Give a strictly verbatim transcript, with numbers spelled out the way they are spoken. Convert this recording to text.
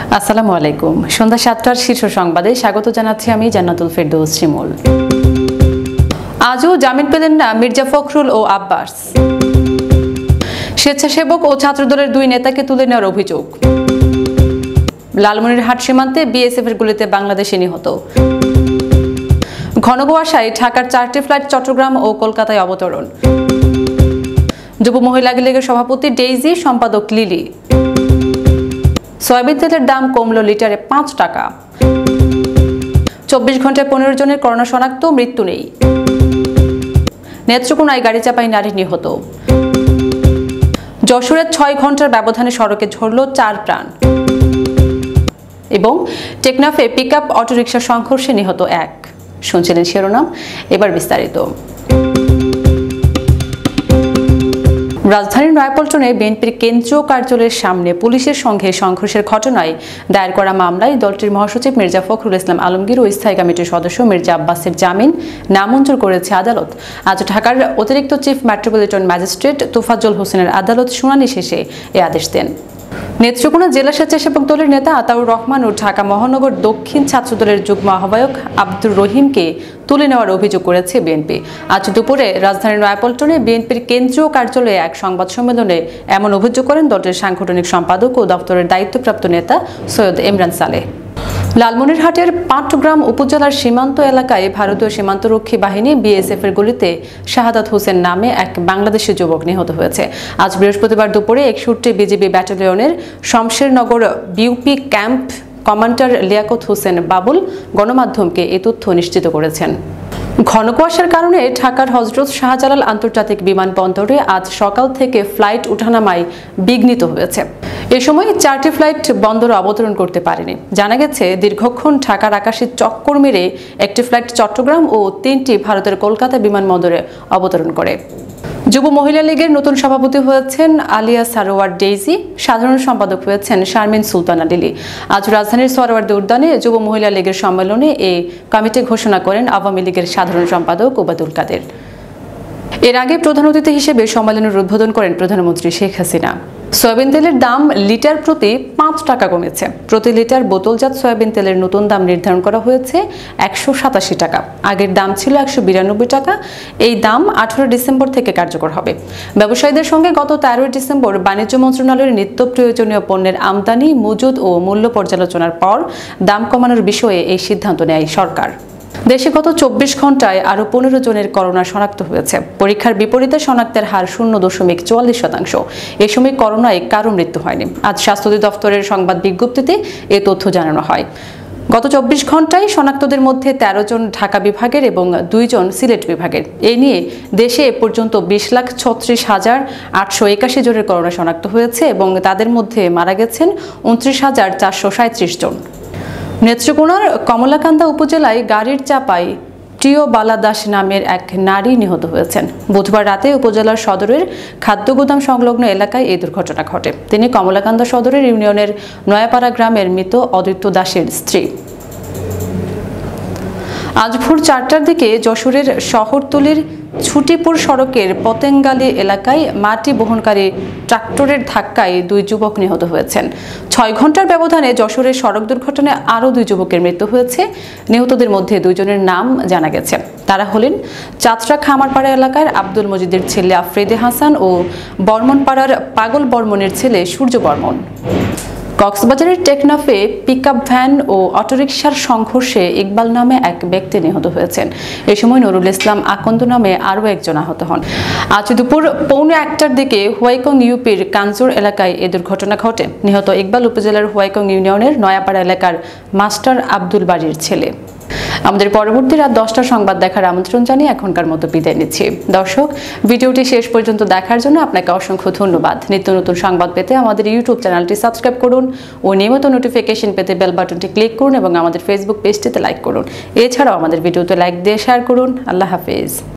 আসসালামু আলাইকুম। সন্ধ্যা সাতটার শীর্ষ সংবাদে স্বাগত জানাচ্ছি আমি জান্নাতুল ফেরদৌস শিমুল। আজও জামিন পেলেন না মির্জা ফখরুল ও আব্বাস। স্বেচ্ছাসেবক ও ছাত্রদলের দুই নেতাকে তুলে নেওয়ার অভিযোগ। লালমনিরহাট সীমান্তে বিএসএফ এর গুলিতে বাংলাদেশি নিহত। ঘন কুয়াশায় ঢাকার চারটি ফ্লাইট চট্টগ্রাম ও কলকাতায় অবতরণ। যুব মহিলা লীগের সভাপতি ডেইজি, সম্পাদক লিলি। সয়াবিন তেলের দাম কমল লিটারে পাঁচ টাকা। চব্বিশ ঘন্টায় পনেরো জনের করোনা শনাক্ত, মৃত্যু নেই। নেত্রকোনায় গাড়ি চাপায় নারী নিহত। যশোরের ছয় ঘন্টার ব্যবধানে সড়কে ঝরল চার প্রাণ। এবং টেকনাফে পিকআপ অটোরিকশা সংঘর্ষে নিহত এক। শুনছিলেন শিরোনাম, এবার বিস্তারিত। রাজধানীর নয়াপল্টনে বিএনপির কেন্দ্রীয় কার্যালয়ের সামনে পুলিশের সঙ্গে সংঘর্ষের ঘটনায় দায়ের করা মামলায় দলটির মহাসচিব মির্জা ফখরুল ইসলাম আলমগীর ও স্থায়ী কমিটির সদস্য মির্জা আব্বাসের জামিন নামঞ্জুর করেছে আদালত। আজ ঢাকার অতিরিক্ত চিফ মেট্রোপলিটন ম্যাজিস্ট্রেট তোফাজ্জল হোসেনের আদালত শুনানি শেষে এ আদেশ দেন। নেত্রকোনা জেলা স্বেচ্ছাসেবক দলের নেতা আতাউর রহমান ও ঢাকা মহানগর দক্ষিণ ছাত্রদলের যুগ্ম আহ্বায়ক আব্দুর রহিমকে তুলে নেওয়ার অভিযোগ করেছে বিএনপি। আজ দুপুরে রাজধানীর নয়াপল্টনে বিএনপির কেন্দ্রীয় কার্যালয়ে এক সংবাদ সম্মেলনে এমন অভিযোগ করেন দলটির সাংগঠনিক সম্পাদক ও দপ্তরের দায়িত্বপ্রাপ্ত নেতা সৈয়দ ইমরান সালেহ। লালমনিরহাটের পাটগ্রাম উপজেলার সীমান্ত এলাকায় ভারতীয় সীমান্তরক্ষী বাহিনী বিএসএফ এর গুলিতে শাহাদাত হোসেন নামে এক বাংলাদেশি যুবক নিহত হয়েছে। আজ বৃহস্পতিবার দুপুরে একষট্টি বিজিবি ব্যাটালিয়নের Shamshernagar BOP camp commander Liakat Hossain Babul গণমাধ্যমকে এই তথ্য নিশ্চিত করেছেন। ঘন কুয়াশার কারণে ঢাকার হযরত শাহজালাল আন্তর্জাতিক বিমানবন্দরে আজ সকাল থেকে ফ্লাইট ওঠানামায় বিঘ্নিত হয়েছে। এ সময় চারটি ফ্লাইট বন্দরে অবতরণ করতে পারেনি। জানা গেছে, দীর্ঘক্ষণ ঢাকার আকাশে চক্কর মেরে একটি ফ্লাইট চট্টগ্রাম ও তিনটি ভারতের কলকাতা বিমানবন্দরে অবতরণ করে। যুব মহিলা লীগের নতুন সভাপতি হয়েছেন আলিয়া সারোয়ার ডেইজি, সাধারণ সম্পাদক হয়েছেন শারমিন সুলতানা লিলি। আজ রাজধানীর সোহরাওয়ার্দী উদ্যানে যুব মহিলা লীগের সম্মেলনে এই কমিটি ঘোষণা করেন আওয়ামী লীগের সাধারণ সম্পাদক ওবায়দুল কাদের। এর আগে প্রধান অতিথি হিসেবে সম্মেলনের উদ্বোধন করেন প্রধানমন্ত্রী শেখ হাসিনা। সয়াবিন তেলের দাম লিটার প্রতি পাঁচ টাকা কমেছে। প্রতি লিটার বোতলজাত সয়াবিন তেলের নতুন দাম নির্ধারণ করা হয়েছে একশো সাতাশি টাকা। আগের দাম ছিল একশো বিরানব্বই টাকা। এই দাম আঠারো ডিসেম্বর থেকে কার্যকর হবে। ব্যবসায়ীদের সঙ্গে গত তেরোই ডিসেম্বর বাণিজ্য মন্ত্রণালয়ের নিত্য প্রয়োজনীয় পণ্যের আমদানি, মজুদ ও মূল্য পর্যালোচনার পর দাম কমানোর বিষয়ে এই সিদ্ধান্ত নেয় সরকার। দেশে গত চব্বিশ ঘন্টায় আরও পনেরো জনের করোনা শনাক্ত হয়েছে। পরীক্ষার বিপরীতে শনাক্তের হার শূন্য দশমিক চুয়াল্লিশ শতাংশ। এ সময় করোনায় কারো মৃত্যু হয়নি। আজ স্বাস্থ্য অধিদপ্তরের সংবাদ বিজ্ঞপ্তিতে এ তথ্য জানানো হয়। গত চব্বিশ ঘন্টায় শনাক্তদের মধ্যে তেরো জন ঢাকা বিভাগের এবং দুইজন সিলেট বিভাগের। এ নিয়ে দেশে এ পর্যন্ত বিশ লাখ ছত্রিশ হাজার আটশো একাশি জনের করোনা শনাক্ত হয়েছে এবং তাদের মধ্যে মারা গেছেন উনত্রিশ হাজার চারশো সাঁত্রিশ জন। নেত্রকোনার কমলাকান্দা উপজেলায় গাড়ির চাপায় প্রিয় বালা দাস নামের এক নারী নিহত হয়েছেন। বুধবার রাতে উপজেলার সদরের খাদ্যগুদাম সংলগ্ন এলাকায় এই দুর্ঘটনা ঘটে। তিনি কমলাকান্দা সদরের ইউনিয়নের নয়াপাড়া গ্রামের মৃত অদ্বৈত দাসের স্ত্রী। আজ ভোর চারটার দিকে যশোরের শহরতলির ছুটিপুর সড়কের পতেঙ্গালী এলাকায় মাটি বহনকারী ট্রাক্টরের ধাক্কায় দুই যুবক নিহত হয়েছেন। ছয় ঘন্টার ব্যবধানে যশোরের সড়ক দুর্ঘটনায় আরও দুই যুবকের মৃত্যু হয়েছে। নিহতদের মধ্যে দুইজনের নাম জানা গেছে। তারা হলেন চাতরা খামারপাড়া এলাকার আব্দুল মজিদের ছেলে আফ্রিদে হাসান ও বর্মনপাড়ার পাগল বর্মনের ছেলে সূর্য বর্মন। কক্সবাজারের টেকনাফে পিকআপ ভ্যান ও অটোরিকশার সংঘর্ষে ইকবাল নামে এক ব্যক্তি নিহত হয়েছেন। এ সময় নুরুল ইসলাম আকন্দ নামে আরও একজন আহত হন। আজ দুপুর পৌনে একটার দিকে হুয়াইকং ইউপির কাঞ্জুর এলাকায় এ দুর্ঘটনা ঘটে। নিহত ইকবাল উপজেলার হুয়াইকং ইউনিয়নের নয়াপাড়া এলাকার মাস্টার আব্দুল বাড়ির ছেলে। আমাদের পরবর্তী রাত দশটার সংবাদ দেখার আমন্ত্রণ জানিয়ে এখনকার মতো বিদায় নিচ্ছি। দর্শক, ভিডিওটি শেষ পর্যন্ত দেখার জন্য আপনাকে অসংখ্য ধন্যবাদ। নিত্য নতুন সংবাদ পেতে আমাদের ইউটিউব চ্যানেলটি সাবস্ক্রাইব করুন ও নিয়মিত নোটিফিকেশন পেতে বেল বাটনটি ক্লিক করুন এবং আমাদের ফেসবুক পেজটিতে লাইক করুন। এছাড়াও আমাদের ভিডিওতে লাইক দিয়ে শেয়ার করুন। আল্লাহ হাফেজ।